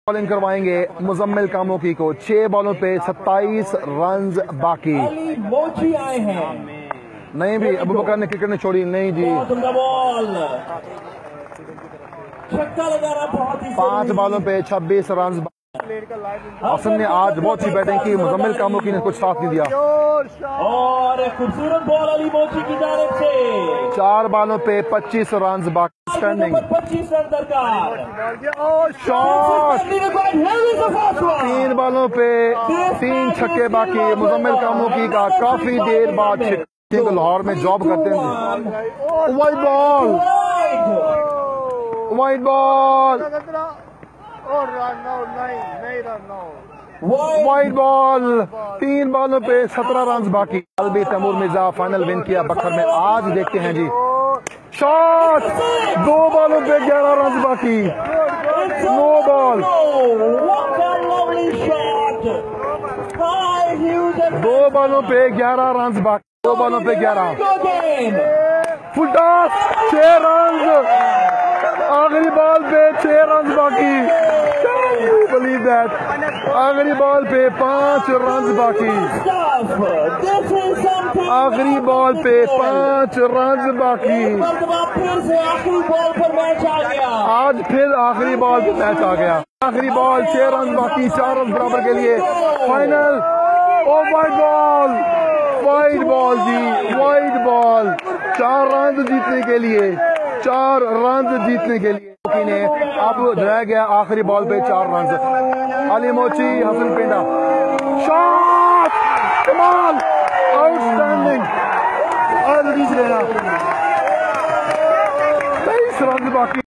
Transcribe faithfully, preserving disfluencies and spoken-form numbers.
Bowling करवाएंगे मुजम्मिल कामोकी को। छह बॉलों पे सत्ताईस रन बाकी। मोची आए हैं। नहीं भी अबू बकर ने क्रिकेट ने छोड़ी नहीं जी। छक्का लगाना बहुत ही पांच बॉलों पे छब्बीस रन। हसन ने आज बहुत सी बैटिंग की, मुजम्मिल कामोकी ने कुछ साथ नहीं दिया। और एक खूबसूरत बॉल अली मोची की जानिब से। चार बॉलों पे पच्चीस रन बाकी। स्टैंडिंग पच्चीस रन दरकार। शॉट। तीन बॉलों पे तीन छक्के बाकी। मुजम्मिल कामोकी का काफी देर बाद छक्के। लाहौर में जॉब करते हैं। Wide ball, wide ball, wide ball. तीन बॉलों पे सत्रह रन बाकी। अलबी तैमूर मिर्जा फाइनल विन किया बखर में। आज देखते हैं जी शॉट। दो बॉलों पे ग्यारह रन बाकी। No ball. दो बॉलों पे ग्यारह रन बाकी। दो बॉलों पे ग्यारह। Full toss. छह रन। आखिरी बॉल पे छह रन बाकी। Believe that. आखिरी बॉल पे पांच रन बाकी। आखिरी बॉल पे पांच रन बाकी। फिर से आखिरी बॉल पर मैच आ गया। आज फिर आखिरी बॉल पे मैच आ गया। आखिरी बॉल, छह रन बाकी, चार रन बराबर के लिए फाइनल। ओ वाइड बॉल, वाइड बॉल जी, वाइड बॉल। चार रन जीतने के लिए, चार रन जीतने के लिए ने अब रह गया आखिरी बॉल पे चार रन। अली मोची, हसन पेंडा। शॉट, कमाल, आउटस्टैंडिंग। और बीच लेना। तेईस रन बाकी।